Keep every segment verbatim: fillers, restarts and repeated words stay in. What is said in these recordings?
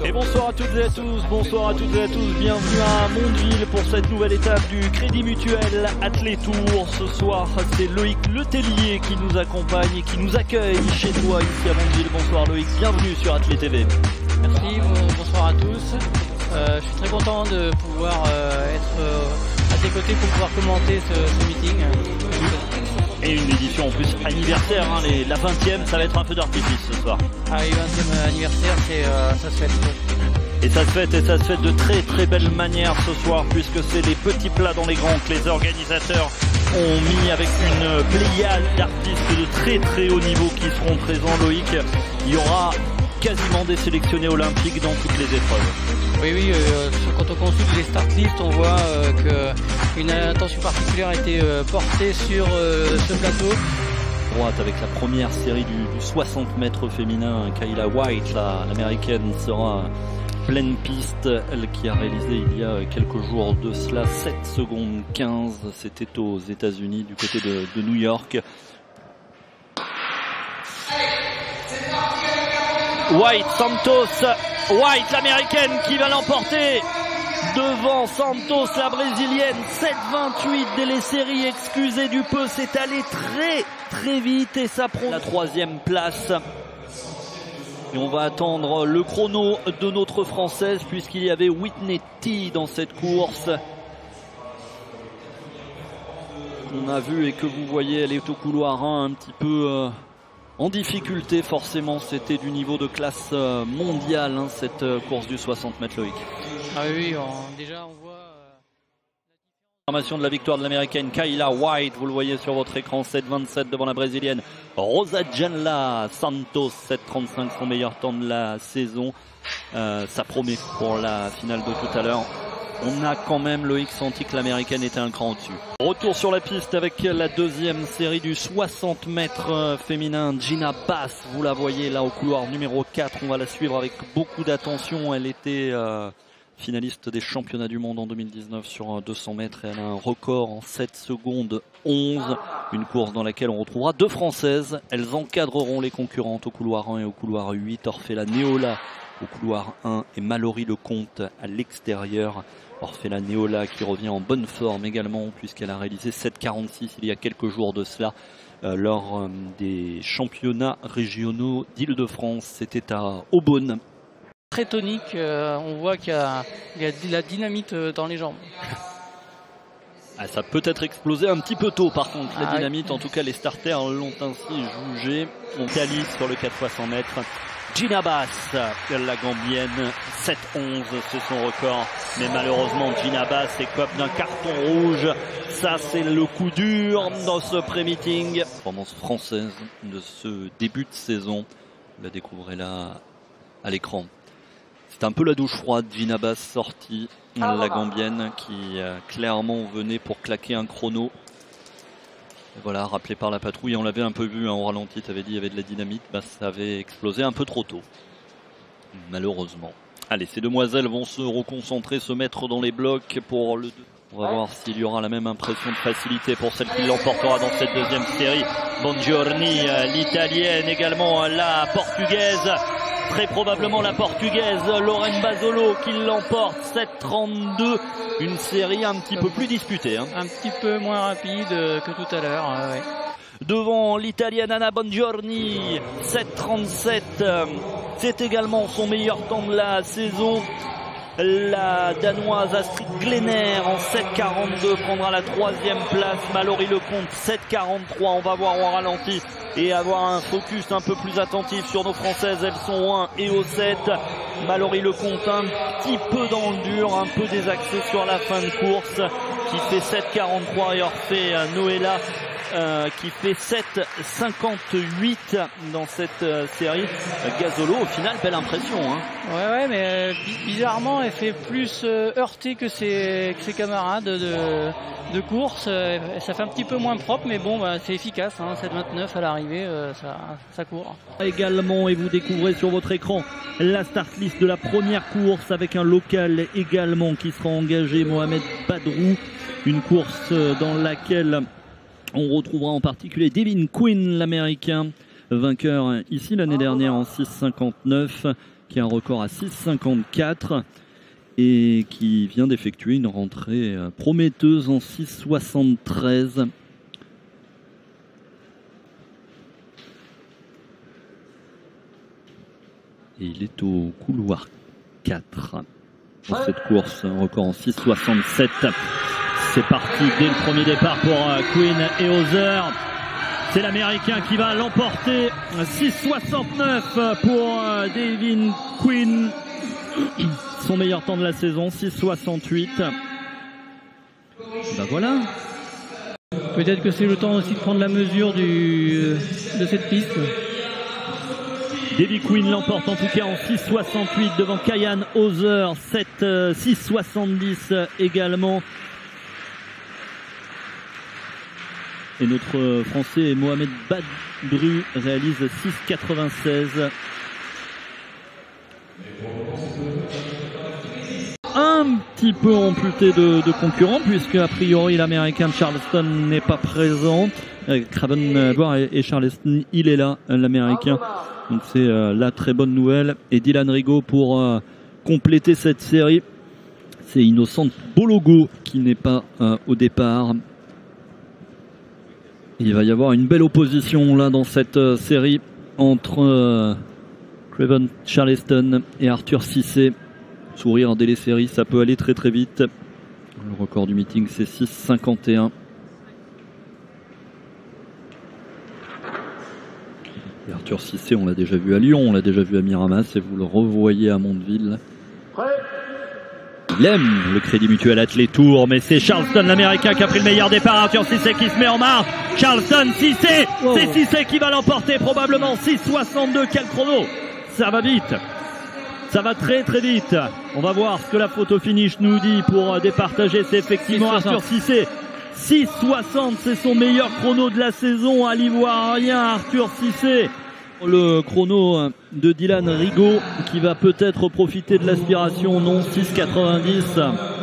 Et bonsoir à toutes et à tous, bonsoir à toutes et à tous, bienvenue à Mondeville pour cette nouvelle étape du Crédit Mutuel Athlé-Tour. Ce soir, c'est Loïc Letellier qui nous accompagne et qui nous accueille chez toi ici à Mondeville. Bonsoir Loïc, bienvenue sur Athlé T V. Merci, bonsoir à tous. Euh, je suis très content de pouvoir euh, être euh, à tes côtés pour pouvoir commenter ce, ce meeting. Et une édition en plus anniversaire, hein, les, la vingtième, ça va être un peu d'artifice ce soir. Ah oui, vingtième anniversaire, c'est, euh, ça se fête. Et ça se fête, et ça se fait de très très belle manière ce soir, puisque c'est les petits plats dans les grands que les organisateurs ont mis avec une pléiade d'artistes de très très haut niveau qui seront présents. Loïc, il y aura quasiment des sélectionnés olympiques dans toutes les épreuves. Oui, oui, euh, quand on consulte les start lists, on voit euh, qu'une attention particulière a été euh, portée sur euh, ce plateau. Droite avec la première série du, du soixante mètres féminin, Kayla White, l'américaine, sera pleine piste, elle qui a réalisé il y a quelques jours de cela sept secondes quinze, c'était aux États-Unis du côté de, de New York. White, Santos, White l'américaine qui va l'emporter devant Santos la brésilienne. Sept vingt-huit dès les séries, excusez du peu, c'est allé très très vite et ça prend la troisième place. Et on va attendre le chrono de notre française puisqu'il y avait Whitney T dans cette course. On a vu et que vous voyez, elle est au couloir un, un petit peu euh, en difficulté. Forcément, c'était du niveau de classe euh, mondiale, hein, cette euh, course du soixante mètres, Loïc. Ah oui, on, déjà on voit... Formation de la victoire de l'américaine Kayla White, vous le voyez sur votre écran, sept vingt-sept devant la brésilienne Rosângela Santos, sept trente-cinq, son meilleur temps de la saison. Euh, ça promet pour la finale de tout à l'heure. On a quand même, Loïc, senti que l'américaine était un cran au-dessus. Retour sur la piste avec la deuxième série du soixante mètres féminin. Gina Bass, vous la voyez là au couloir numéro quatre. On va la suivre avec beaucoup d'attention. Elle était euh, finaliste des championnats du monde en deux mille dix-neuf sur deux cents mètres. Et elle a un record en sept secondes onze. Une course dans laquelle on retrouvera deux Françaises. Elles encadreront les concurrentes au couloir un et au couloir huit. Orfela Neola au couloir un et Mallory Lecomte à l'extérieur. Orfela Neola qui revient en bonne forme également puisqu'elle a réalisé sept quarante-six il y a quelques jours de cela euh, lors euh, des championnats régionaux d'Île-de-France. C'était à Aubonne. Très tonique, euh, on voit qu'il y a, il y a de la dynamite dans les jambes. Ah, ça peut être explosé un petit peu tôt par contre, la ah, dynamite. Oui. En tout cas, les starters l'ont ainsi jugé. On qualifie sur le quatre fois cent mètres. Gina Bass, la Gambienne, sept onze, c'est son record. Mais malheureusement, Gina Bass écope d'un carton rouge. Ça, c'est le coup dur dans ce pré-meeting. Performance française de ce début de saison. Vous la découvrez là à l'écran. C'est un peu la douche froide, Gina Bass sortie, la Gambienne qui euh, clairement venait pour claquer un chrono. Et voilà, rappelé par la patrouille, on l'avait un peu vu, hein, au ralenti, tu avais dit il y avait de la dynamite, bah, ça avait explosé un peu trop tôt, malheureusement. Allez, ces demoiselles vont se reconcentrer, se mettre dans les blocs pour le... On va voir s'il y aura la même impression de facilité pour celle qui l'emportera dans cette deuxième série. Bongiorni, l'italienne, également la portugaise. Très probablement la portugaise Lorraine Basolo qui l'emporte, sept trente-deux, une série un petit peu plus disputée. Hein. Un petit peu moins rapide que tout à l'heure. Euh, ouais. Devant l'italienne Anna Bongiorni, sept trente-sept, c'est également son meilleur temps de la saison. La danoise Astrid Glenner en sept quarante-deux prendra la troisième place. Mallory Lecomte sept quarante-trois. On va voir au ralenti et avoir un focus un peu plus attentif sur nos françaises. Elles sont au un et au sept. Mallory Lecomte un petit peu dans le dur, un peu désaxé sur la fin de course, qui fait sept quarante-trois, et Orphée Noëlla Euh, qui fait sept cinquante-huit dans cette euh, série. Gazolo, au final, belle impression. Hein. Ouais, ouais, mais euh, bizarrement, elle fait plus euh, heurtée que ses, que ses camarades de, de course. Euh, ça fait un petit peu moins propre, mais bon, bah, c'est efficace. Hein, sept vingt-neuf à l'arrivée, euh, ça, ça court. Également, et vous découvrez sur votre écran la start list de la première course avec un local également qui sera engagé, Mohamed Badrou. Une course dans laquelle on retrouvera en particulier Devin Quinn, l'américain, vainqueur ici l'année dernière en six cinquante-neuf, qui a un record à six cinquante-quatre et qui vient d'effectuer une rentrée prometteuse en six soixante-treize. Et il est au couloir quatre pour cette course, un record en six soixante-sept. C'est parti dès le premier départ pour Quinn et Hauser. C'est l'Américain qui va l'emporter. six soixante-neuf pour Devin Quinn. Son meilleur temps de la saison, six soixante-huit. Ben voilà. Peut-être que c'est le temps aussi de prendre la mesure du, de cette piste. Devin Quinn l'emporte en tout cas en six soixante-huit devant Kyan Hauser, six soixante-dix également. Et notre Français Mohamed Badru réalise six quatre-vingt-seize. Un petit peu amputé de, de concurrents, puisque a priori l'Américain de Charleston n'est pas présent. Craven et, et Charleston, il est là, l'Américain. Donc c'est euh, la très bonne nouvelle. Et Dylan Rigaud pour euh, compléter cette série. C'est Innocent Bologo qui n'est pas euh, au départ. Il va y avoir une belle opposition là dans cette euh, série entre euh, Craven Charleston et Arthur Cissé. Sourire dès les séries, ça peut aller très très vite. Le record du meeting c'est six cinquante et un. Et Arthur Cissé, on l'a déjà vu à Lyon, on l'a déjà vu à Miramas et vous le revoyez à Mondeville. Il aime le Crédit Mutuel Athlé Tour, mais c'est Charleston l'Américain qui a pris le meilleur départ. Arthur Cissé qui se met en marche. Charleston, Cissé, oh. C'est Cissé qui va l'emporter probablement. six soixante-deux, quel chrono. Ça va vite. Ça va très très vite. On va voir ce que la photo finish nous dit pour départager. C'est effectivement Arthur Cissé. six soixante, c'est son meilleur chrono de la saison à l'Ivoirien Arthur Cissé. Le chrono de Dylan Rigaud qui va peut-être profiter de l'aspiration. Non, six quatre-vingt-dix.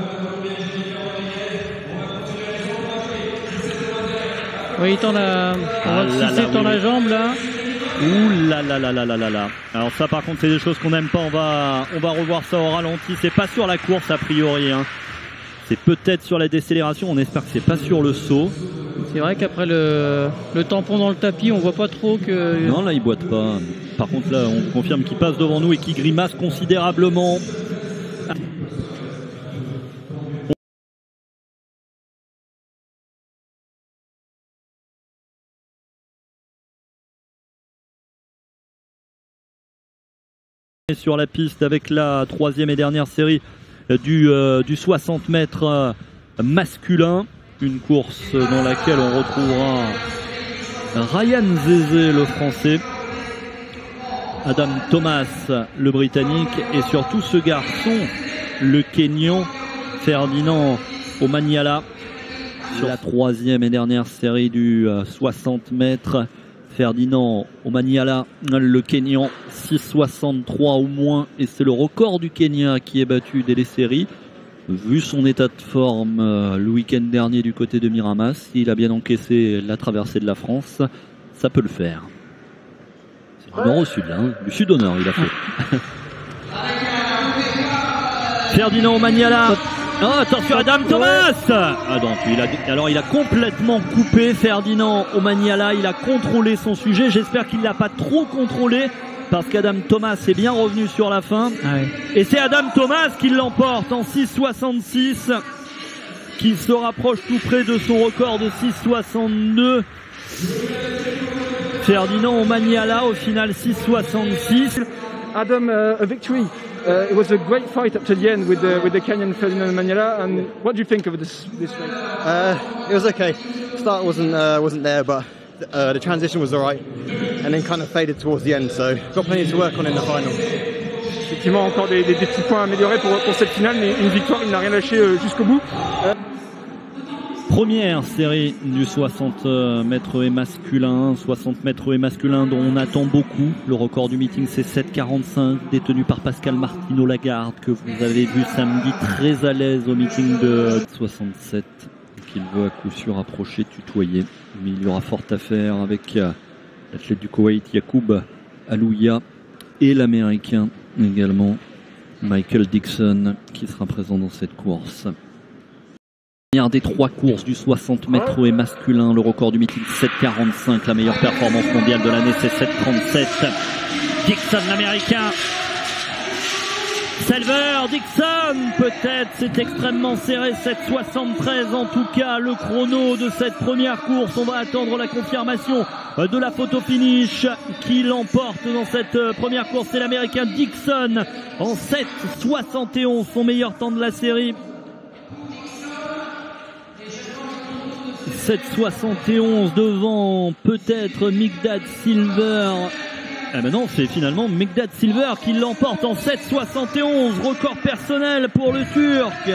Oui, il tend la, ah là Cissé là, tend oui, la oui. jambe là. Ouh là là là là là là là. Alors ça par contre c'est des choses qu'on n'aime pas. On va, on va revoir ça au ralenti. C'est pas sur la course a priori. Hein. C'est peut-être sur la décélération. On espère que c'est pas sur le saut. C'est vrai qu'après le, le tampon dans le tapis, on voit pas trop que... Non là il boite pas. Par contre là on confirme qu'il passe devant nous et qu'il grimace considérablement. Sur la piste avec la troisième et dernière série du, euh, du soixante mètres euh, masculin, une course dans laquelle on retrouvera Ryan Zézé le français, Adam Thomas le britannique et surtout ce garçon le Kenyan Ferdinand Omanyala sur la troisième et dernière série du euh, soixante mètres. Ferdinand Omanyala, le Kenyan, six soixante-trois au moins, et c'est le record du Kenya qui est battu dès les séries. Vu son état de forme euh, le week-end dernier du côté de Miramas, s'il a bien encaissé la traversée de la France, ça peut le faire. C'est du nord au sud, là, hein. Du sud au nord il a fait. Ferdinand Omanyala. Oh, attention Adam Thomas. Ah donc, il a, alors il a complètement coupé Ferdinand Omanyala, il a contrôlé son sujet, j'espère qu'il ne l'a pas trop contrôlé parce qu'Adam Thomas est bien revenu sur la fin. Ah oui. Et c'est Adam Thomas qui l'emporte en six soixante-six, qui se rapproche tout près de son record de six soixante-deux. Ferdinand Omanyala au final six soixante-six. Adam, uh, a victory. Uh, it was a great fight up to the end with the with the Kenyan Ferdinand Omanyala. And what do you think of this this race? Uh, it was okay. Start wasn't uh, wasn't there, but uh, the transition was alright, and then kind of faded towards the end. So got plenty to work on in the final. Effectivement, encore des, des, des petits points à améliorer pour, pour cette finale, mais une victoire, il n'a rien lâché euh, jusqu'au bout. Euh... Première série du soixante mètres et masculin, soixante mètres et masculin dont on attend beaucoup. Le record du meeting c'est sept quarante-cinq, détenu par Pascal Martino Lagarde, que vous avez vu samedi très à l'aise au meeting de soixante-sept, qu'il veut à coup sûr approcher, tutoyer. Mais il y aura fort à faire avec l'athlète du Koweït Yacoub Alouia, et l'américain également Michael Dixon qui sera présent dans cette course. Dernière des trois courses du soixante mètres et masculin, le record du meeting sept quarante-cinq, la meilleure performance mondiale de l'année c'est sept trente-sept. Dixon l'américain. Selver, Dixon, peut-être, c'est extrêmement serré, sept soixante-treize en tout cas, le chrono de cette première course. On va attendre la confirmation de la photo finish. Qui l'emporte dans cette première course, c'est l'américain Dixon en sept soixante et onze, son meilleur temps de la série. sept soixante et onze devant peut-être Mikdad Silver. Ah ben non, c'est finalement Mikdad Silver qui l'emporte en sept soixante et onze, record personnel pour le Turc.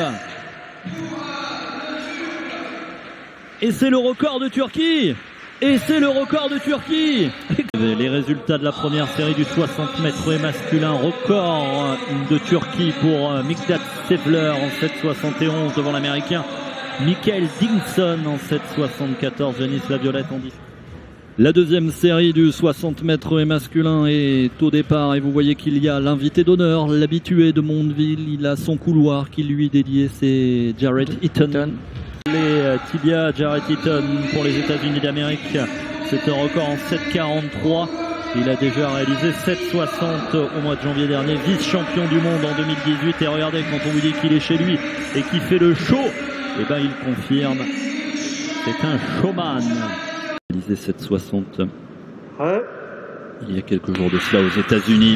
Et c'est le record de Turquie. Et c'est le record de Turquie. Les résultats de la première série du soixante mètres et masculin, record de Turquie pour Mikdad Silver en sept soixante et onze devant l'américain Michael Dixon en sept soixante-quatorze. Yanis Laviolette en dix. La deuxième série du soixante mètres et masculin est au départ et vous voyez qu'il y a l'invité d'honneur, l'habitué de Mondeville. Il a son couloir qui lui est dédié, c'est Jarrett Eaton. Les tibias, Jarrett Eaton pour les États-Unis d'Amérique, c'est un record en sept quarante-trois. Il a déjà réalisé sept soixante au mois de janvier dernier, vice-champion du monde en deux mille dix-huit. Et regardez, quand on vous dit qu'il est chez lui et qu'il fait le show, et ben il confirme, c'est un showman. Réalisé sept soixante ouais. Il y a quelques jours de cela aux États-Unis.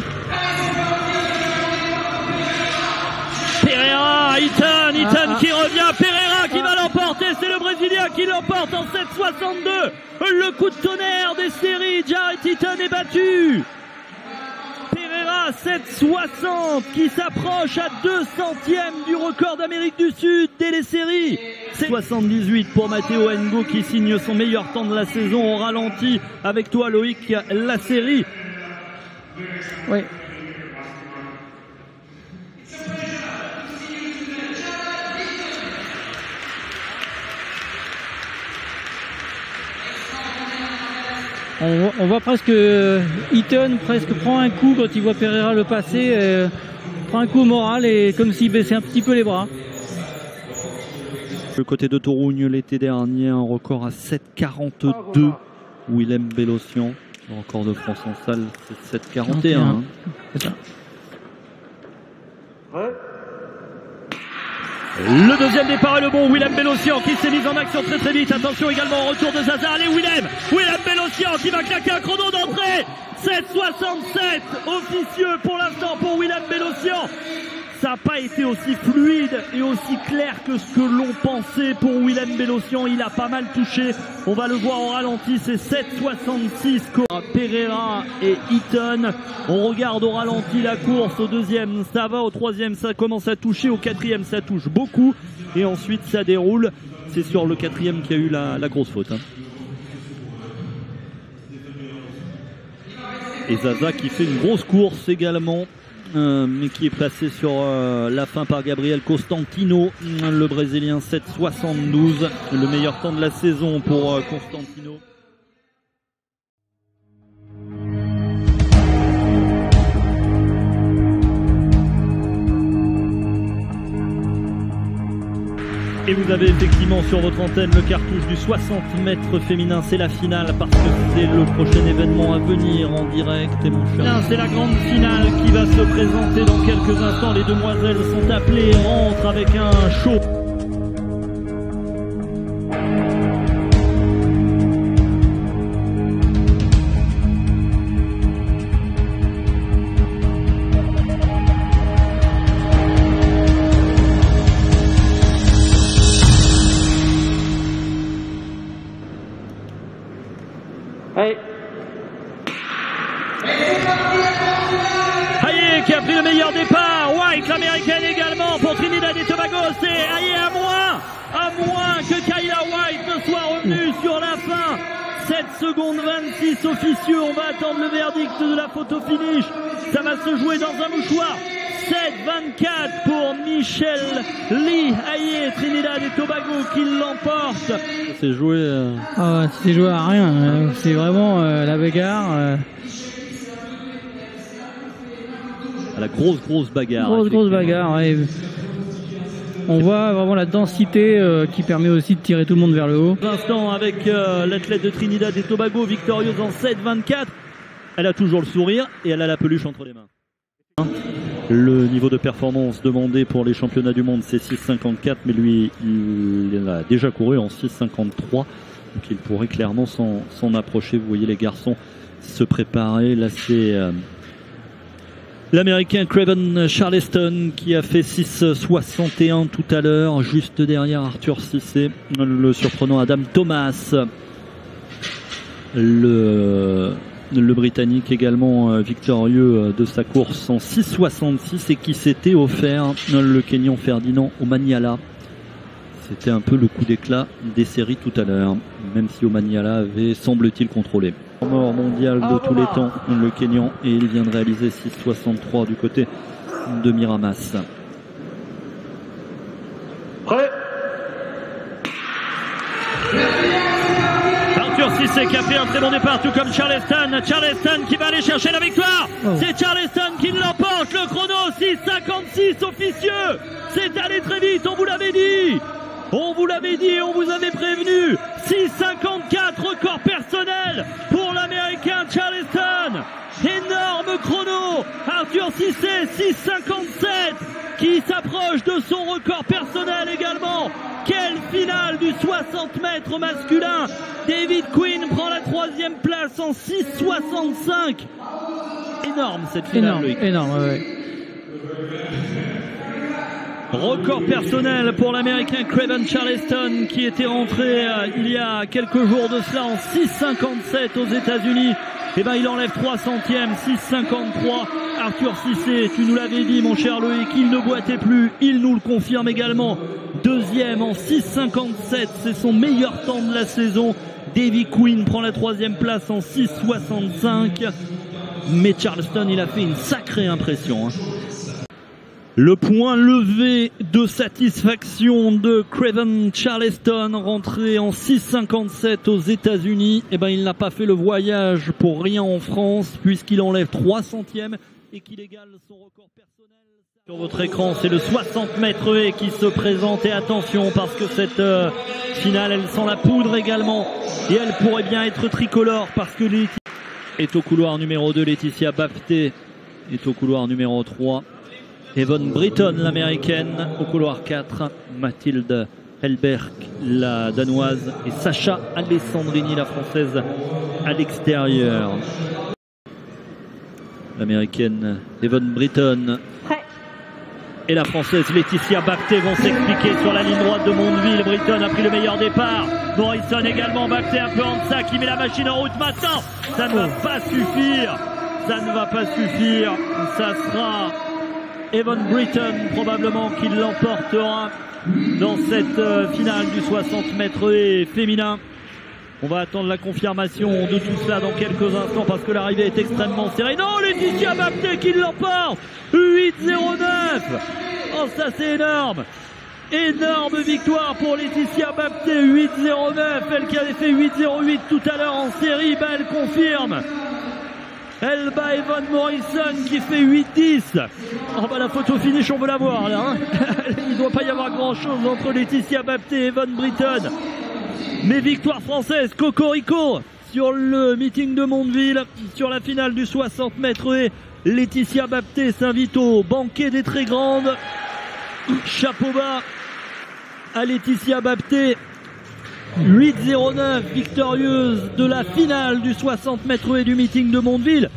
Pereira, Eaton, Eaton ah, qui revient, Pereira qui ah, va l'emporter, c'est le Brésilien qui l'emporte en sept soixante-deux. Le coup de tonnerre des séries, Jarrett Eaton est battu. Pereira sept soixante qui s'approche à deux centièmes du record d'Amérique du Sud dès les séries. soixante-dix-huit pour Matteo Ngo qui signe son meilleur temps de la saison au ralenti. Avec toi Loïc, la série. Oui. On, on voit presque euh, Eaton presque prend un coup quand il voit Pereira le passer, euh, prend un coup moral et comme s'il baissait un petit peu les bras. Le côté de Torugne l'été dernier, un record à sept quarante-deux. Willem Bellossian, le record de France en salle, c'est sept quarante et un. Hein. C'est ça. Ouais. Le deuxième départ est le bon, Willem Bellossian qui s'est mis en action très très vite. Attention également au retour de Zaza. Allez Willem, Willem Bellossian qui va claquer un chrono d'entrée. sept soixante-sept officieux pour l'instant pour Willem Bellossian. Ça n'a pas été aussi fluide et aussi clair que ce que l'on pensait pour Willem Bellossian. Il a pas mal touché. On va le voir au ralenti. C'est sept soixante-six. Pereira et Eaton. On regarde au ralenti la course. Au deuxième, ça va. Au troisième, ça commence à toucher. Au quatrième, ça touche beaucoup. Et ensuite, ça déroule. C'est sur le quatrième qu'il y a eu la, la grosse faute. Hein. Et Zaza qui fait une grosse course également. Euh, mais qui est placé sur euh, la fin par Gabriel Costantino, le Brésilien sept soixante-douze, le meilleur temps de la saison pour euh, Costantino. Et vous avez effectivement sur votre antenne le cartouche du soixante mètres féminin, c'est la finale parce que c'est le prochain événement à venir en direct. Et mon cher, c'est la grande finale qui va se présenter dans quelques instants. Les demoiselles sont appelées et rentrent avec un show. Hey. Hayé qui a pris le meilleur départ. White, l'américaine également pour Trinidad et Tobago. C'est Hayé à moins, à moins que Kayla White ne soit revenue sur la fin. sept secondes vingt-six officieux. On va attendre le verdict de la photo finish. Ça va se jouer dans un mouchoir. sept vingt-quatre pour Michel Lee Aye, Trinidad et Tobago qui l'emporte. C'est joué. Euh... Ah, c'est joué à rien. Euh, c'est vraiment euh, la bagarre. Euh... À la grosse grosse bagarre. Grosse grosse bagarre. Ouais. On voit vraiment la densité euh, qui permet aussi de tirer tout le monde vers le haut. Pour l'instant avec euh, l'athlète de Trinidad et Tobago victorieuse en sept vingt-quatre. Elle a toujours le sourire et elle a la peluche entre les mains. Le niveau de performance demandé pour les championnats du monde c'est six cinquante-quatre, mais lui il a déjà couru en six cinquante-trois, donc il pourrait clairement s'en approcher. Vous voyez les garçons se préparer. Là c'est euh, l'américain Craven Charleston qui a fait six soixante et un tout à l'heure, juste derrière Arthur Cissé, le surprenant Adam Thomas, le Le Britannique également euh, victorieux euh, de sa course en six soixante-six et qui s'était offert euh, le Kenyan Ferdinand Omanyala. C'était un peu le coup d'éclat des séries tout à l'heure, même si Omanyala avait, semble-t-il, contrôlé. Mort mondial de tous les temps, le Kenyan, et il vient de réaliser six soixante-trois du côté de Miramas. Prêt. Arthur Cissé qui a fait un très bon départ, tout comme Charleston. Charleston qui va aller chercher la victoire. Oh. C'est Charleston qui l'emporte. Le chrono six cinquante-six officieux. C'est allé très vite, on vous l'avait dit. On vous l'avait dit, on vous avait prévenu. six cinquante-quatre, record personnel pour l'américain Charleston. Énorme chrono. Arthur Cissé, six cinquante-sept, qui s'approche de son record personnel également. Quelle finale du soixante mètres masculin. David Quinn prend la troisième place en six soixante-cinq. Énorme cette finale. Énorme, énorme, ouais. Record personnel pour l'américain Craven Charleston qui était rentré euh, il y a quelques jours de cela en six cinquante-sept aux États-Unis. Et ben il enlève trois centièmes, six cinquante-trois. Arthur Cissé, tu nous l'avais dit mon cher Loïc, il ne boitait plus, il nous le confirme également. Deuxième en six cinquante-sept, c'est son meilleur temps de la saison. Davy Quinn prend la troisième place en six soixante-cinq. Mais Charleston, il a fait une sacrée impression. Hein. Le point levé de satisfaction de Craven Charleston, rentré en six cinquante-sept aux États-Unis. Eh ben, il n'a pas fait le voyage pour rien en France, puisqu'il enlève trois centièmes et qu'il égale son record personnel. Sur votre écran, c'est le soixante mètres haies qui se présente. Et attention, parce que cette euh, finale, elle sent la poudre également. Et elle pourrait bien être tricolore, parce que Laetitia est au couloir numéro deux, Laetitia Bapté est au couloir numéro trois. Evan Britton, l'américaine, au couloir quatre. Mathilde Helberg, la danoise. Et Sacha Alessandrini, la française, à l'extérieur. L'américaine Evan Britton et la française Laetitia Bapté vont s'expliquer sur la ligne droite de Mondeville. Britton a pris le meilleur départ. Morrison également. Bapté un peu en deçà qui met la machine en route maintenant. Ça ne va pas suffire. Ça ne va pas suffire. Ça sera Evan Britton probablement qui l'emportera dans cette euh, finale du soixante mètres haies féminin. On va attendre la confirmation de tout cela dans quelques instants parce que l'arrivée est extrêmement serrée. Non, Laetitia Bapté qui l'emporte, huit zéro neuf. Oh, ça c'est énorme. Énorme victoire pour Laetitia Bapté, huit zéro neuf. Elle qui avait fait huit zéro huit tout à l'heure en série, bah elle confirme. Elle bat Evan Morrison qui fait huit dix. Oh bah la photo finish, on veut la voir là. Hein. Il ne doit pas y avoir grand chose entre Laetitia Bapté et Evan Britton. Mais victoire française, Cocorico sur le meeting de Mondeville, sur la finale du soixante mètres haies. Laetitia Bapté s'invite au banquet des très grandes. Chapeau bas à Laetitia Bapté. huit zéro neuf, victorieuse de la finale du soixante mètres haies du meeting de Mondeville.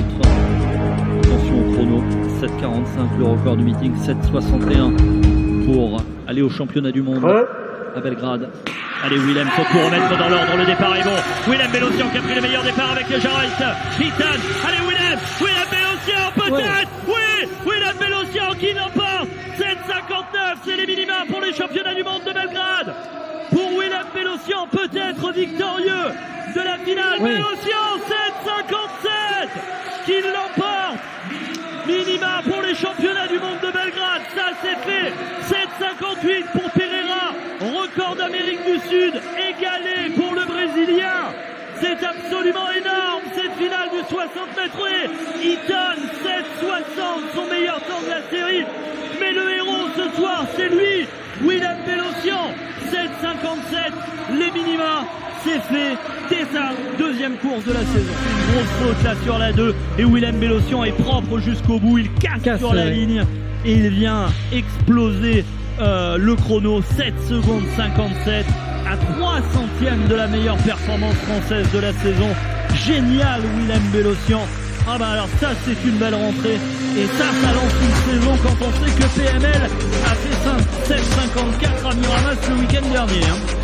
autres. Attention au chrono, sept quarante-cinq le record du meeting, sept soixante et un pour aller au championnat du monde à Belgrade. Allez, Willem, faut tout remettre dans l'ordre, le départ est bon. Willem Bellossian qui a pris le meilleur départ avec Jarrett Heaton. Allez, Willem, Willem Bellossian peut-être, oui, Willem Bellossian qui l'emporte. sept cinquante-neuf, c'est les minima pour les championnats du monde de Belgrade. Pour Willem Bellossian, peut-être victorieux de la finale. Oui. Bellossian, sept cinquante-sept, qui l'emporte. Minima pour les championnats du monde de Belgrade, ça c'est fait. sept cinquante-huit pour Pereira, record d'Amérique du Sud, égalé pour le Brésilien. C'est absolument énorme, cette finale de soixante mètres. Heaton, sept soixante, son meilleur temps de la série. Mais le héros ce soir, c'est lui, Willem Bellossian, sept cinquante-sept, les minima. C'est fait dès sa deuxième course de la saison. Une grosse faute là sur la deux et Willem Bellossian est propre jusqu'au bout. Il casse, casse sur la ligne et il vient exploser euh, le chrono. sept secondes cinquante-sept à trois centièmes de la meilleure performance française de la saison. Génial Willem Bellossian. Ah bah alors ça c'est une belle rentrée et ça ça lance une saison quand on sait que P M L a fait sept cinquante-quatre à Miramas le week-end dernier. Hein.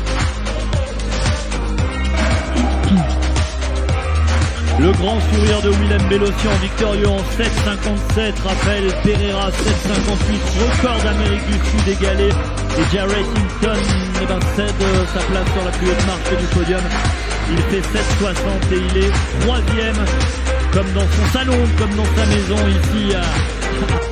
Le grand sourire de Willem Bellossian, victorieux en sept cinquante-sept. Raphaël Pereira, sept cinquante-huit, record d'Amérique du Sud égalé. Et Jarrett Heaton eh ben, cède sa place sur la plus haute marche du podium. Il fait sept soixante et il est troisième, comme dans son salon, comme dans sa maison ici à...